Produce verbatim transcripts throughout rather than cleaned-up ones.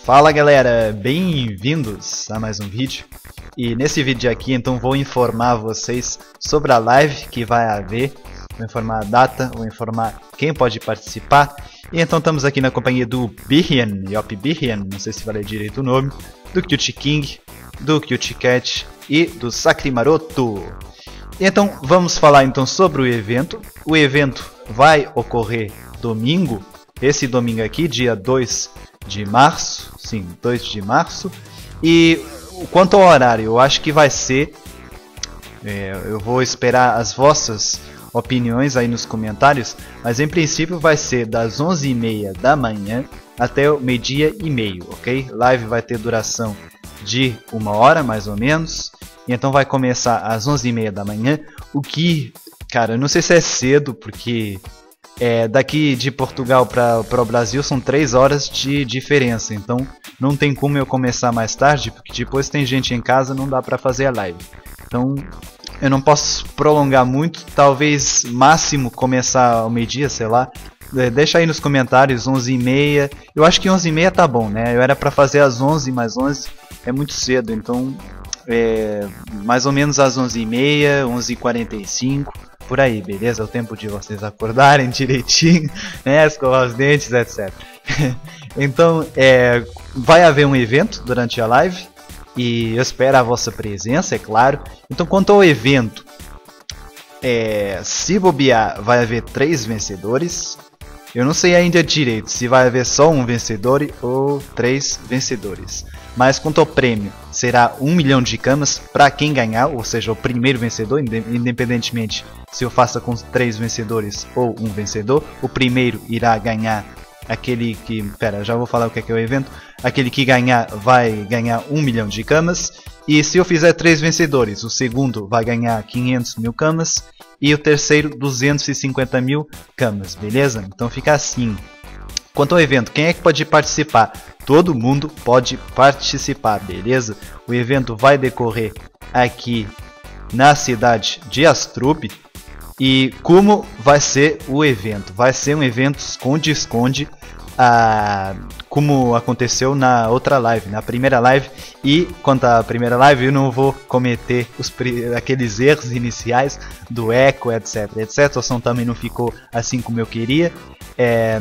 Fala galera, bem-vindos a mais um vídeo. E nesse vídeo aqui então vou informar vocês sobre a live que vai haver. Vou informar a data, vou informar quem pode participar. E então estamos aqui na companhia do Birrian, Yop Birrian, não sei se vai ler direito o nome, do Cute King, do Cute Cat e do Sacrimaroto. E então vamos falar então sobre o evento. O evento vai ocorrer domingo, esse domingo aqui, dia dois de março, sim, dois de março. E quanto ao horário, eu acho que vai ser, é, eu vou esperar as vossas opiniões aí nos comentários, mas em princípio vai ser das onze e meia da manhã até o meio-dia e meio, ok? Live vai ter duração de uma hora mais ou menos, e então vai começar às onze e meia da manhã, o que, cara, eu não sei se é cedo, porque é, daqui de Portugal para o Brasil são três horas de diferença, então não tem como eu começar mais tarde, porque depois tem gente em casa, não dá para fazer a live. Então eu não posso prolongar muito, talvez máximo começar ao meio-dia, sei lá. Deixa aí nos comentários, onze e meia. Eu acho que onze e meia tá bom, né? Eu era para fazer às onze, mas onze é muito cedo, então é, mais ou menos às onze e meia, onze e quarenta e cinco, por aí, beleza? É o tempo de vocês acordarem direitinho, né? Escovar os dentes, etcétera. Então é, vai haver um evento durante a live. E eu espero a vossa presença, é claro. Então quanto ao evento, é, se bobear vai haver três vencedores. Eu não sei ainda direito se vai haver só um vencedor ou três vencedores. Mas quanto ao prêmio, será um milhão de camas para quem ganhar, ou seja, o primeiro vencedor, independentemente se eu faça com três vencedores ou um vencedor. O primeiro irá ganhar aquele que... Pera, já vou falar o que é, que é o evento. Aquele que ganhar vai ganhar um milhão de camas. E se eu fizer três vencedores, o segundo vai ganhar quinhentos mil camas. E o terceiro duzentos e cinquenta mil camas, beleza? Então fica assim. Quanto ao evento, quem é que pode participar? Todo mundo pode participar, beleza? O evento vai decorrer aqui na cidade de Astrup. E como vai ser o evento? Vai ser um evento esconde-esconde, ah, como aconteceu na outra live, na primeira live. E quanto à primeira live, eu não vou cometer os, aqueles erros iniciais do eco, etc, etc. O som também não ficou assim como eu queria. É,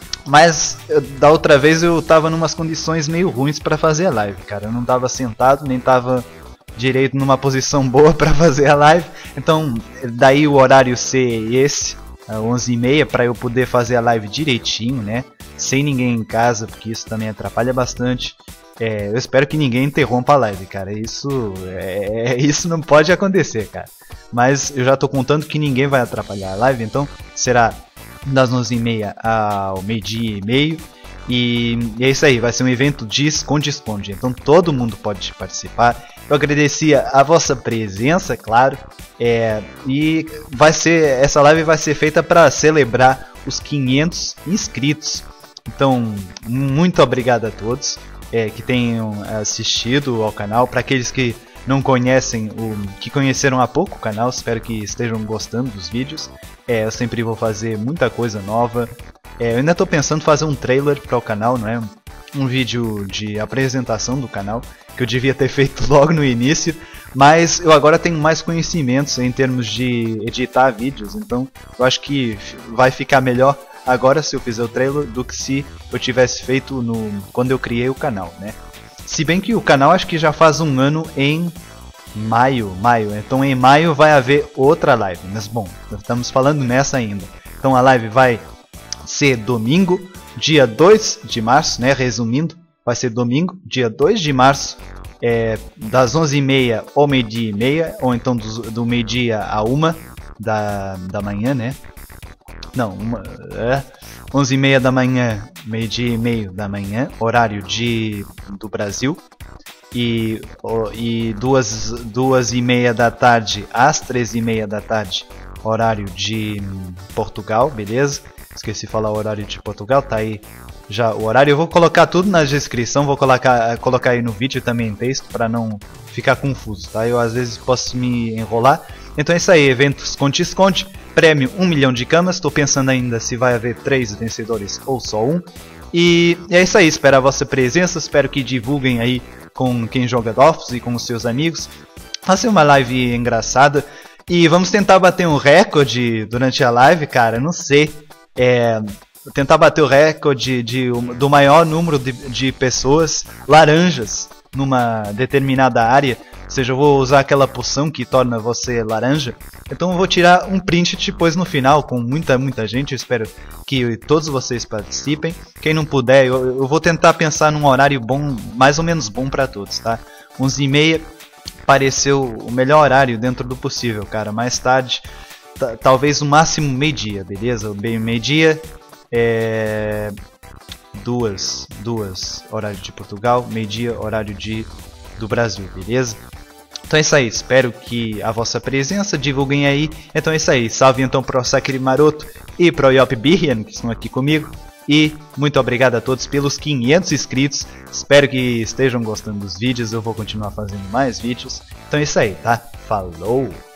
mas da outra vez eu tava em umas condições meio ruins para fazer a live, cara. Eu não tava sentado, nem tava direito numa posição boa para fazer a live, então daí o horário ser esse, onze e meia, para eu poder fazer a live direitinho, né, sem ninguém em casa, porque isso também atrapalha bastante. É, eu espero que ninguém interrompa a live, cara, isso, é, isso não pode acontecer, cara, mas eu já tô contando que ninguém vai atrapalhar a live, então será das onze e meia ao meio-dia e meio. E é isso aí, vai ser um evento de esconde-esconde, então todo mundo pode participar. Eu agradecia a vossa presença, claro, é, e vai ser, essa live vai ser feita para celebrar os quinhentos inscritos. Então, muito obrigado a todos é, que tenham assistido ao canal. Para aqueles que não conhecem, o, que conheceram há pouco o canal, espero que estejam gostando dos vídeos. É, eu sempre vou fazer muita coisa nova. É, eu ainda estou pensando em fazer um trailer para o canal, não é? Um vídeo de apresentação do canal, que eu devia ter feito logo no início, mas eu agora tenho mais conhecimentos em termos de editar vídeos, então eu acho que vai ficar melhor agora se eu fizer o trailer do que se eu tivesse feito no, quando eu criei o canal, né? Se bem que o canal acho que já faz um ano em maio, maio, então em maio vai haver outra live, mas bom, estamos falando nessa ainda. Então a live vai ser domingo, dia dois de março, né? Resumindo, vai ser domingo, dia dois de março, é, das onze e meia ao meio-dia e meia, ou então do, do meio-dia a uma da, da manhã, né? Não, uma, é, onze e meia da manhã, meio-dia e meio da manhã, horário de, do Brasil. E, e duas, duas e meia da tarde às três e meia da tarde, horário de Portugal, beleza? Esqueci de falar o horário de Portugal, tá aí já o horário. Eu vou colocar tudo na descrição, vou colocar, colocar aí no vídeo também em texto para não ficar confuso, tá? Eu às vezes posso me enrolar. Então é isso aí, evento esconde-esconde, prêmio um milhão de camas. Estou pensando ainda se vai haver três vencedores ou só um. E é isso aí, espero a vossa presença, espero que divulguem aí com quem joga Dofus e com os seus amigos. Vai ser uma live engraçada. E vamos tentar bater um recorde durante a live, cara, não sei. É, tentar bater o recorde de, de, do maior número de, de pessoas laranjas numa determinada área. Ou seja, eu vou usar aquela poção que torna você laranja. Então eu vou tirar um print depois no final com muita, muita gente. Eu espero que todos vocês participem. Quem não puder, eu, eu vou tentar pensar num horário bom, mais ou menos bom pra todos, tá? onze e meia pareceu o melhor horário dentro do possível, cara. Mais tarde, talvez no máximo meio-dia, beleza? Bem meio-dia, é... duas, duas, horário de Portugal, meio-dia, horário de... do Brasil, beleza? Então é isso aí, espero que a vossa presença, divulguem aí. Então é isso aí, salve então pro Sakiri Maroto e pro Yop Birrian, que estão aqui comigo. E muito obrigado a todos pelos quinhentos inscritos. Espero que estejam gostando dos vídeos, eu vou continuar fazendo mais vídeos. Então é isso aí, tá? Falou!